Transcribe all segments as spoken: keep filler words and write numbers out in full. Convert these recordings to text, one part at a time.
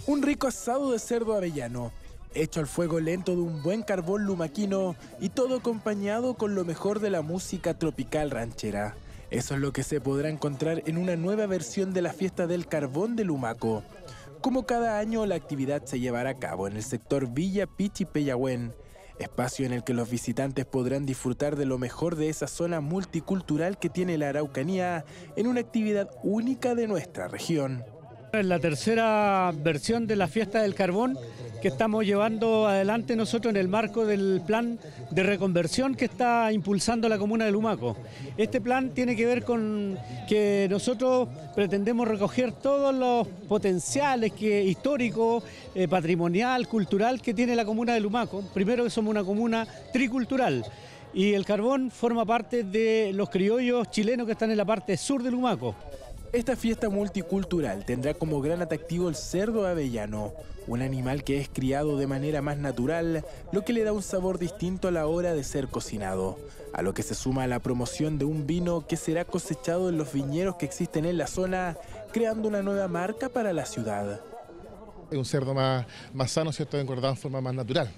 Un rico asado de cerdo avellano, hecho al fuego lento de un buen carbón lumaquino y todo acompañado con lo mejor de la música tropical ranchera. Eso es lo que se podrá encontrar en una nueva versión de la fiesta del carbón de Lumaco. Como cada año, la actividad se llevará a cabo en el sector Villa Pichipeyahuen, espacio en el que los visitantes podrán disfrutar de lo mejor de esa zona multicultural que tiene la Araucanía en una actividad única de nuestra región. Es la tercera versión de la fiesta del carbón que estamos llevando adelante nosotros en el marco del plan de reconversión que está impulsando la comuna de Lumaco. Este plan tiene que ver con que nosotros pretendemos recoger todos los potenciales que, históricos, eh, patrimonial, cultural que tiene la comuna de Lumaco. Primero que somos una comuna tricultural y el carbón forma parte de los criollos chilenos que están en la parte sur de Lumaco. Esta fiesta multicultural tendrá como gran atractivo el cerdo avellano, un animal que es criado de manera más natural, lo que le da un sabor distinto a la hora de ser cocinado, a lo que se suma la promoción de un vino que será cosechado en los viñedos que existen en la zona, creando una nueva marca para la ciudad. Es un cerdo más, más sano, ¿cierto?, engordado en forma más natural.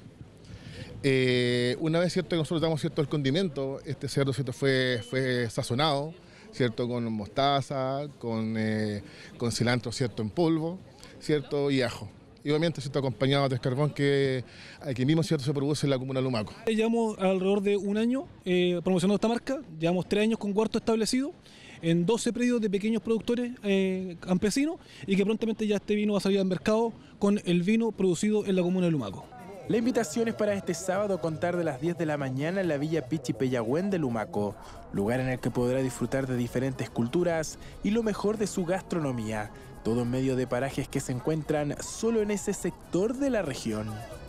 Eh, una vez, ¿cierto?, que nosotros damos, ¿cierto?, el condimento, este cerdo, ¿cierto?, fue, fue sazonado, ¿cierto?, con mostaza, con, eh, con cilantro, ¿cierto?, en polvo, ¿cierto?, y ajo. Y obviamente, ¿cierto?, acompañado del carbón que aquí mismo, ¿cierto?, se produce en la comuna de Lumaco. Llevamos alrededor de un año eh, promocionando esta marca, llevamos tres años con huerto establecido en doce predios de pequeños productores eh, campesinos y que prontamente ya este vino va a salir al mercado con el vino producido en la comuna de Lumaco. La invitación es para este sábado a contar de las diez de la mañana en la Villa Pichipeyahuen de Lumaco, lugar en el que podrá disfrutar de diferentes culturas y lo mejor de su gastronomía, todo en medio de parajes que se encuentran solo en ese sector de la región.